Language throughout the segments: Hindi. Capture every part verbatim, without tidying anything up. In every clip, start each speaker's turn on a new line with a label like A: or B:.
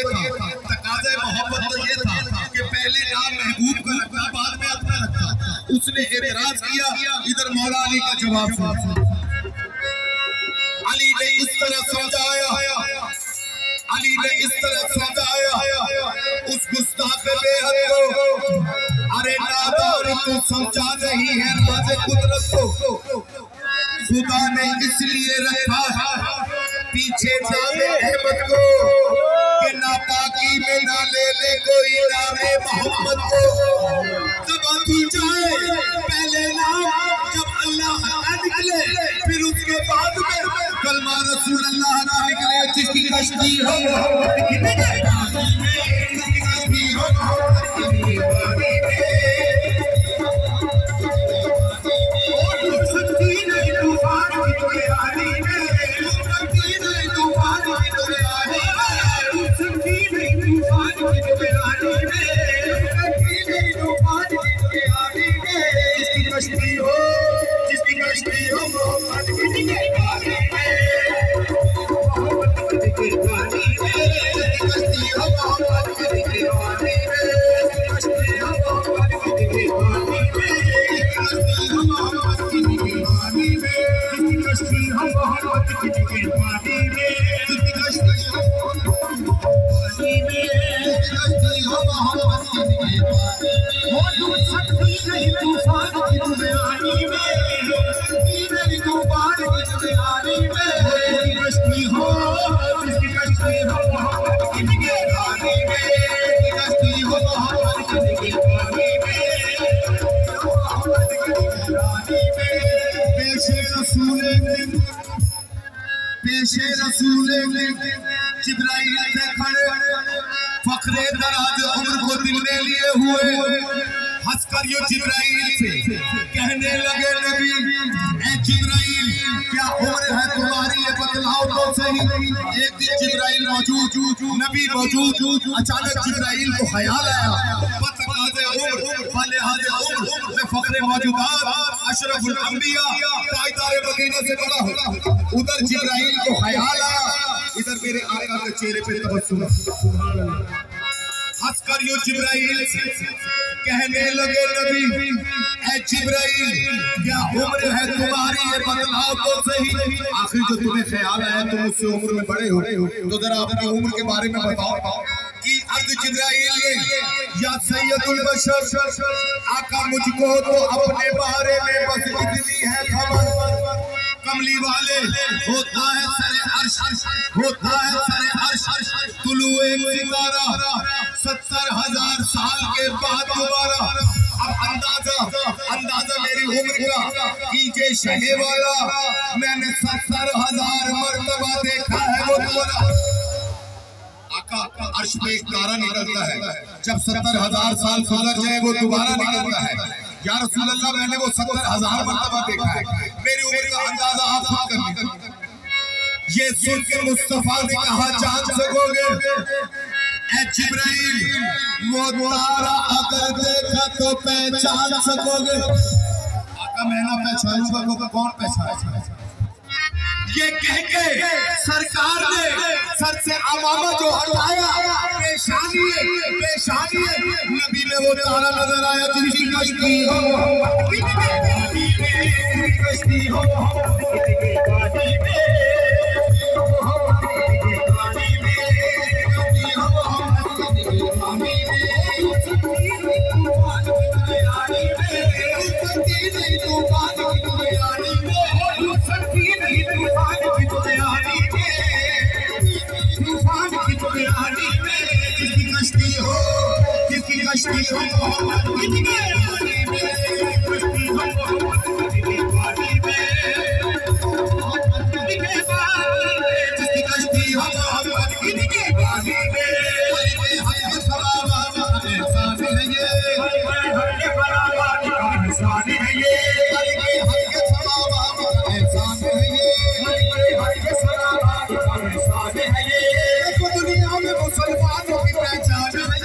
A: ये था, तकाज़े मोहब्बत तो ये था कि पहले नाम महबूब का रखा, बाद में अपना रखा। उसने एतराज किया, इधर मौला अली का जवाब सुना। अली ने इस तरह समझाया, अली ने इस तरह समझाया उस गुस्ताख बेहद को, अरे नादान तू समझा नहीं है राज कुदरत को। खुदा ने इसलिए रखा पीछे नामे अहमद को कि नापाकी में ना ले ले कोई नामे मोहम्मद को। जब तू जाए पहले नाम जब अल्लाह का निकले, फिर उसके बाद में कलमा रसूल अल्लाह का निकले। जिसकी कश्ती हो पेशे रसूल जिब्राइल थे खड़े, फखरे दराज उम्र को दिल में लिए हुए, हंसकर यो जिब्राइल थे कहने लगे नबी ए जिब्राइल क्या उम्र है तुम्हारी ये बतलाओ तो सही। एक दिन जिब्राइल मौजूद, नबी मौजूद, अचानक जिब्राइल को ख्याल आया बतकाज़े उम्र बलिहाज़े उम्र में फखरे मौजूदात अशरफुल अंबिया ताजदार मदीना से बड़ा हो। उधर जिब्राइल को ख्याल आया, इधर मेरे आका के चेहरे पे तबस्सुम। हंसकर यो जिब्राइल कहने लगे नबी ए जिब्राइल क्या उम्र है तुम्हारी ये बतलाओ तो सही। आखिर जो तुम्हें ख्याल आया तुम मुझसे उम्र में बड़े हो, तो जरा अपनी उम्र के बारे में बताओ। कि अर्ज़ जिब्राइल ने या सैयदुल बशर आका मुझको तो अपने बारे में बस इतनी है खबर, कमली वाले होता है सरे अर्श, होता है सरे अर्श तुलुए सितारा सत्तर हजार साल के बाद दोबारा। अब अंदाजा अंदाजा मेरी उम्र का कीजिए शहे वाला, मैंने सत्तर हजार मर्तबा देखा है वो दोबारा। आका अर्श में एक तारा निकलता है, जब सत्तर हजार साल गुजर जाए वो दोबारा निकलता है। या रसूल अल्लाह मैंने वो सत्तर हजार मर्तबा देखा है। मेरी उम्र का अंदाजा आप खुद कर लीजिए। ये सुन के मुस्तफा ने कहा जान सकोगे ए जिब्राइल वो तारा अगर देखा तो पहचान सकोगे। आका मैं ना पहचानूंगा तो कौन पहचानेगा। ये कह के सरकार ने सर से अमामा जो हटाया, पेशानी पेशानी नबी में वो तारा नजर आया जिसकी कश्ती हो कश्ती हो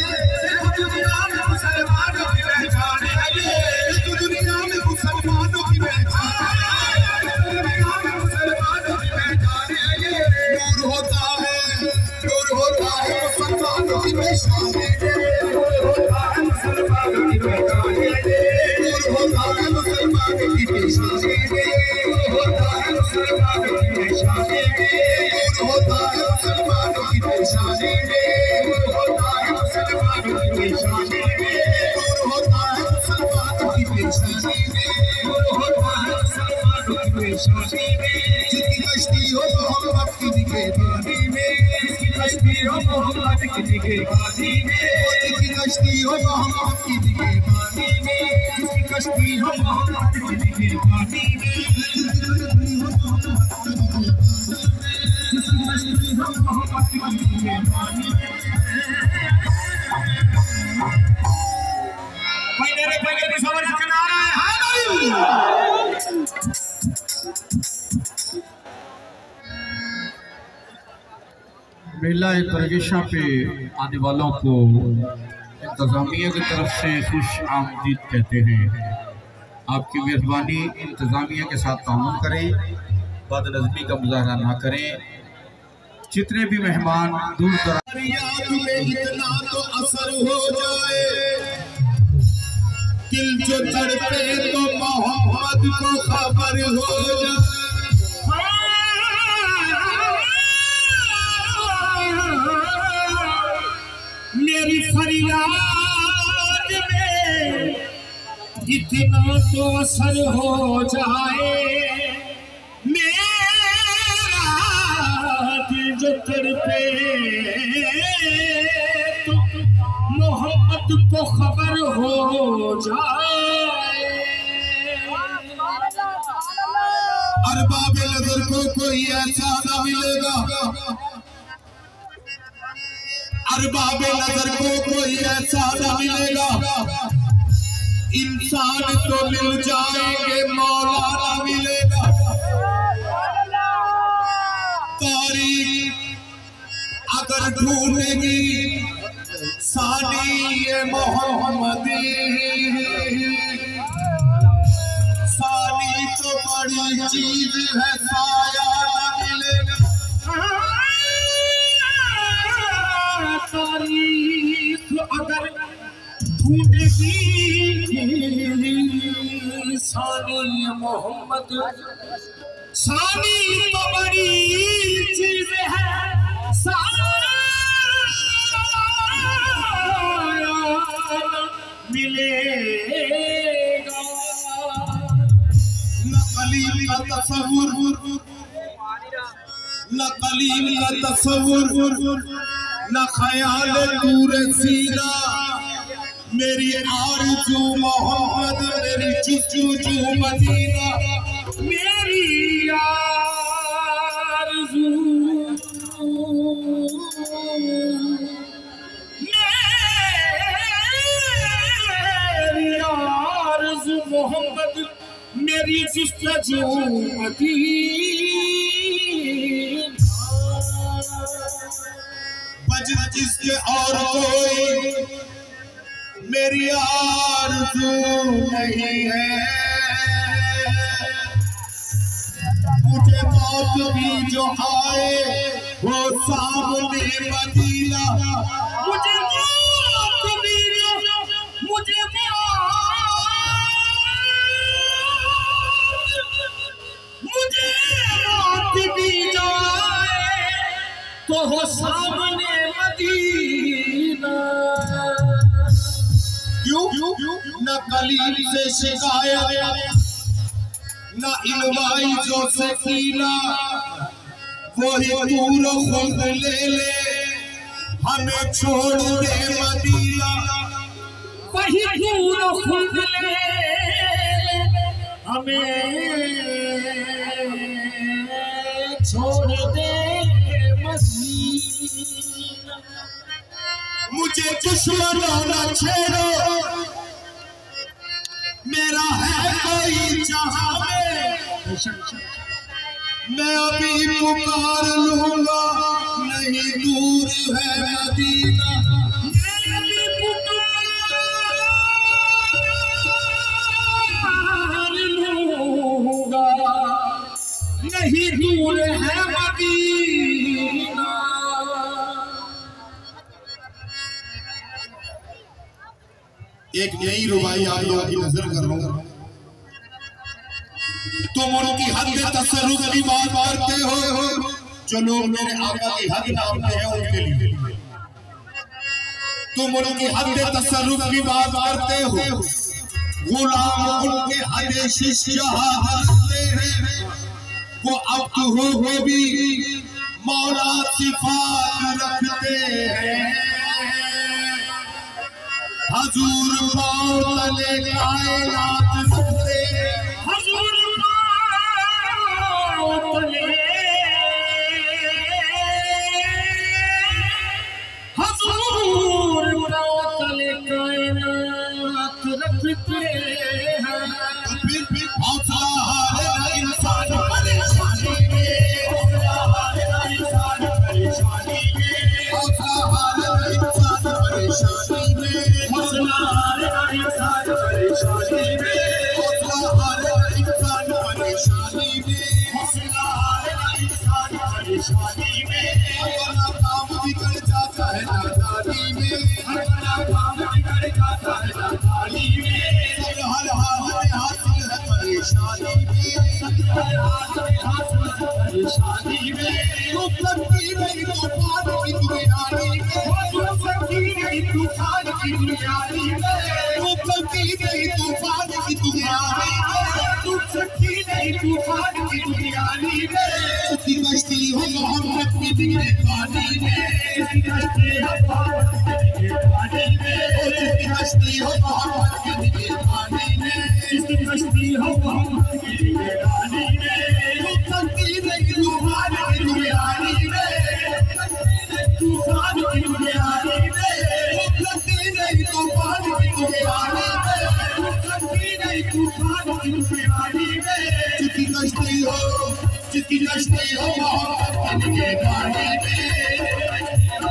A: दुनिया में मुसलमानों मुसलमान की पेशानी नूर होता है मुसलमान की पेशानी नूर होता है मुसलमान की पेशानी नूर होता है मुसलमान की पेशानी नूर होता है मुसलमान की पेशानी नूर होता है मुसलमान की पेशानी नूर होता है मुसलमान की पेशानी नूर होता है मुसलमान की पेशानी जिसकी कश्ती हो मोहम्मद की दिखे पानी में जिसकी कश्ती हो मोहम्मद की दिखे पानी में जिसकी कश्ती हो मोहम्मद की दिखे पानी में जिसकी कश्ती हो मोहम्मद की दिखे पानी में जिसकी कश्ती हो मोहम्मद की दिखे पानी में पहले रे पहले भी सवाल चला रहा है हां
B: मेला तरगेशा पे आने वालों को इंतज़ामिया की तरफ से खुश आमदीद कहते हैं। आपकी मेहरबानी इंतज़ामिया के साथ ताउन करें, बदनज़मी का मुज़ाहरा ना करें। जितने भी मेहमान दूर दराज
A: में इतना तो असर हो जाए दिल जो तड़पे तो मोहम्मद को खबर हो जाए मेरी फरियाद में इतना तो असर हो जाए मेरा दिल जो तड़पे तो मोहम्मद को खबर हो जाए अरबाब नजर को कोई ऐसा ना मिलेगा अरबाब नजर को कोई ऐसा न मिलेगा इंसान तो मिल जाएंगे मौला न मिलेगा तारीख अगर ढूंढेगी सानी ये मोहम्मदी सानी तो बड़ी चीज है साया न मिलेगा तारीख अगर ढूंढेगी सानी मोहम्मद सानी तो बड़ी चीज है साया मिलेगा न कलीम का तसव्वुर न कलीम का तसव्वुर न ख्याल दूर सीना मेरी आरज़ू मोहम्मद मेरी जुस्तजू मदीना मेरी आरज़ू मेरी आरज़ू मोहम्मद मेरी जुस्तजू मदीना जिसके और कोई मेरी आरज़ू नहीं है मुझे मौत भी जो आए वो सामने मदीना मुझे मौत भी जो मुझे मुझे मौत भी जो आए तो हो सामने मदीना क्यों न कलीम से शिकायत न इलवाई जो से कीना वही दूर खुद ले ले हमें छोड़ दे मदीना वही दूर खुद ले हमें छोड़ दे मदीना मुझे दुश्मनों न छेड़ो मेरा है कोई जहां में मैं अभी पुकार लूंगा नहीं दूर है मदीना पुकार लूंगा नहीं दूर है मदीना एक नई रुबाई आप लोगों की नजर कर रहा हूं। तुम उनकी हद तसर्रुफ की बात करते हो जो लोग मेरे आका की हद नापते हैं उनके लिए। तुम उनकी हद तसर्रुफ की बात करते हो, गुलाम उनके हद शिष्य करते हैं। वो अब तो हो वो भी मौला सिफात रखते हैं। हजूर पाँव तले कायनात रखते हैं। हजूर पाँव तले हजूर पाँव तले कायनात रखते हैं। फिर फिर हौसला हारे इंसान परेशानी में, हौसला हारे इंसान परेशानी में, हौसला हारे इंसान परेशानी में, हौसला हारे इंसान परेशानी में, हौसला हारे इंसान परेशानी में, हौसला हारे इंसान परेशानी में। अपना काम बिगड़ जाता है नादानी में, अपना काम बिगड़ जाता है नादानी में। सब हर हाल में हासिल है परेशानी में, सब हर हाल में हासिल है परेशानी में। मुफ्ती नहीं तूफान की दुनियानी में, मुफ्ती नहीं तूफान की दुनियानी में, मुफ्ती नहीं तूफान की दुनियानी में, मुफ्ती नहीं तूफान की दुनियानी में। उसकी कश्ती हो मोहम्मद की बिगड़े पानी में, उसकी कश्ती हो मोहम्मद की बिगड़े पानी में, उसकी कश्ती हो मोहम्मद की बिगड़े पानी में, उसकी कश्ती हो मोहम्मद की बिगड़े पानी में। मुफ्ती नहीं तूफान की दुनियानी में, तूफान की दुनियानी में, मुफ्ती नहीं तूफान की दुनियानी में, मुफ्ती नहीं तूफान की दुनियानी में। जिसकी कश्ती हो जिसकी कश्ती हो मोहम्मद की बिगड़े पानी में,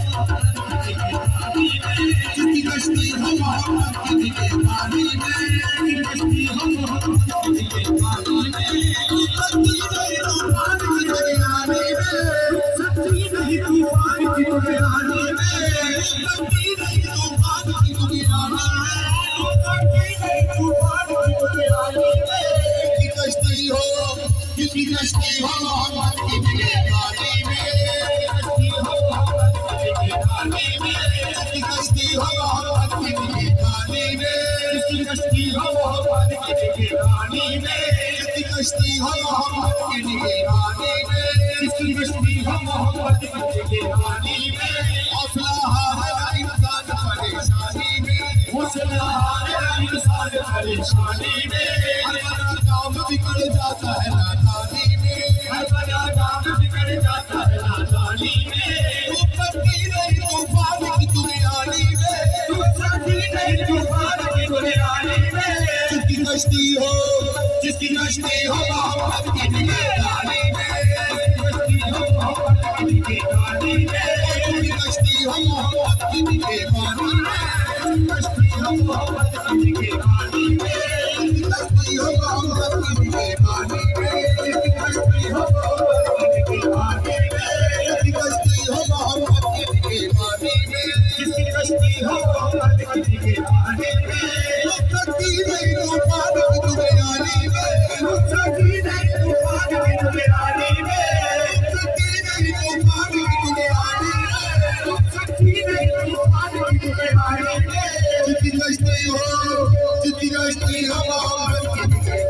A: जिसकी कश्ती हो मोहम्मद की बिगड़े पानी में, कश्ती हो मोहम्मद की बिगड़े पानी में। मुफ्ती नहीं तूफान की दुनियानी में, मुफ्ती नहीं तूफान की दुनियानी में, मुफ्ती नहीं तूफान की दुनियानी में, मुफ्ती नहीं तूफान की दुनियानी में। जिसकी कश्ती हो जिसकी कश्ती हो मोहम्मद की बिगड़े पानी में, कश्ती हो मोहम्मद की बिगड़े पानी में, जिसकी कश्ती हो मोहम्मद की बिगड़े पानी में, जिसकी कश्ती हो मोहम्मद की बिगड़े पानी में, जिसकी कश्ती हो मोहम्मद की बिगड़े पानी में, जिसकी कश्ती हो मोहम्मद की बिगड़े पानी में। हौसला हारे इंसान परेशानी में, हौसला हारे इंसान परेशानी में। हर बड़ा काम बिगड़ जाता है नादानी में, हर बड़ा काम बिगड़ जाता है नादानी में। मुफ्ती नहीं तूफान की दुनियानी में, मुफ्ती नहीं तूफान की दुनियानी में। जिसकी कश्ती हो जिसकी कश्ती हो मोहम्मद की बिगड़े पानी में, कश्ती हो मोहम्मद की बिगड़े पानी में, जिसकी कश्ती हो मोहम्मद की बिगड़े पानी में, कश्ती हो मोहम्मद की बिगड़े पानी में, कश्ती हो मोहम्मद की बिगड़े पानी में, जिसकी कश्ती हो मोहम्मद की बिगड़े पानी में, जिसकी कश्ती हो मोहम्मद की बिगड़े पानी में, जिसकी कश्ती हो मोहम्मद की बिगड़े पानी में। मुफ्ती नहीं तूफान की दुनियानी में, मुफ्ती नहीं तूफान की दुनियानी में, मुफ्ती नहीं तूफान की दुनियानी में, मुफ्ती नहीं तूफान की दुनियानी में। जिसकी कश्ती हो जिसकी कश्ती हो मोहम्मद की बिगड़े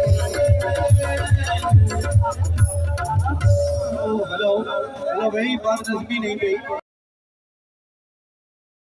C: हेलो हेलो भाई, बात नजमी नहीं गई।